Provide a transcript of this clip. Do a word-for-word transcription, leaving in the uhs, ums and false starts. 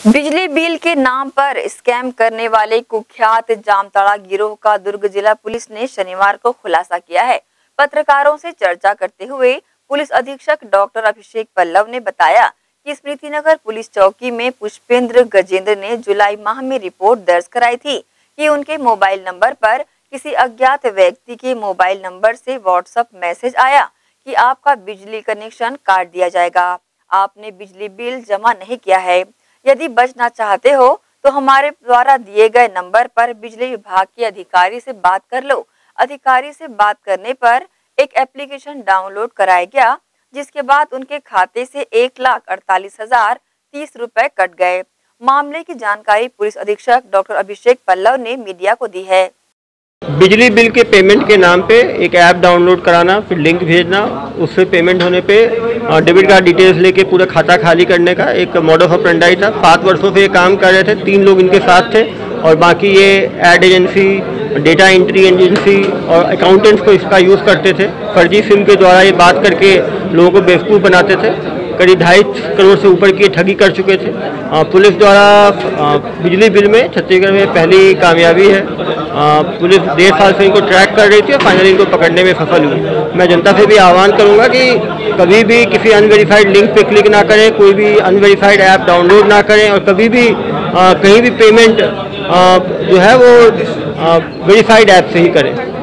बिजली बिल के नाम पर स्कैम करने वाले कुख्यात जामताड़ा गिरोह का दुर्ग जिला पुलिस ने शनिवार को खुलासा किया है। पत्रकारों से चर्चा करते हुए पुलिस अधीक्षक डॉक्टर अभिषेक पल्लव ने बताया कि स्मृतिनगर पुलिस चौकी में पुष्पेंद्र गजेंद्र ने जुलाई माह में रिपोर्ट दर्ज कराई थी कि उनके मोबाइल नंबर पर किसी अज्ञात व्यक्ति के मोबाइल नंबर से व्हाट्सएप मैसेज आया कि आपका बिजली कनेक्शन काट दिया जाएगा, आपने बिजली बिल जमा नहीं किया है। यदि बचना चाहते हो तो हमारे द्वारा दिए गए नंबर पर बिजली विभाग के अधिकारी से बात कर लो। अधिकारी से बात करने पर एक एप्लीकेशन डाउनलोड कराया गया, जिसके बाद उनके खाते से एक लाख अड़तालीस हजार तीस रुपए कट गए। मामले की जानकारी पुलिस अधीक्षक डॉक्टर अभिषेक पल्लव ने मीडिया को दी है। बिजली बिल के पेमेंट के नाम पे एक ऐप डाउनलोड कराना, फिर लिंक भेजना, उससे पेमेंट होने पे डेबिट कार्ड डिटेल्स लेके पूरा खाता खाली करने का एक मॉडल ऑपरेंडी था। सात वर्षों से ये काम कर रहे थे, तीन लोग इनके साथ थे और बाकी ये ad agency, data entry agency और अकाउंटेंट्स को इसका यूज़ करते थे। फर्जी सिम के द्वारा ये बात करके लोगों को बेवकूफ़ बनाते थे। करीब ढाई करोड़ से ऊपर की ठगी कर चुके थे। आ, पुलिस द्वारा बिजली बिल में छत्तीसगढ़ में पहली कामयाबी है। आ, पुलिस डेढ़ साल से इनको ट्रैक कर रही थी और फाइनली इनको पकड़ने में सफल हुई। मैं जनता से भी आह्वान करूंगा कि कभी भी किसी अनवेरीफाइड लिंक पे क्लिक ना करें, कोई भी अनवेरीफाइड ऐप डाउनलोड ना करें और कभी भी आ, कहीं भी पेमेंट आ, जो है वो वेरीफाइड ऐप से ही करें।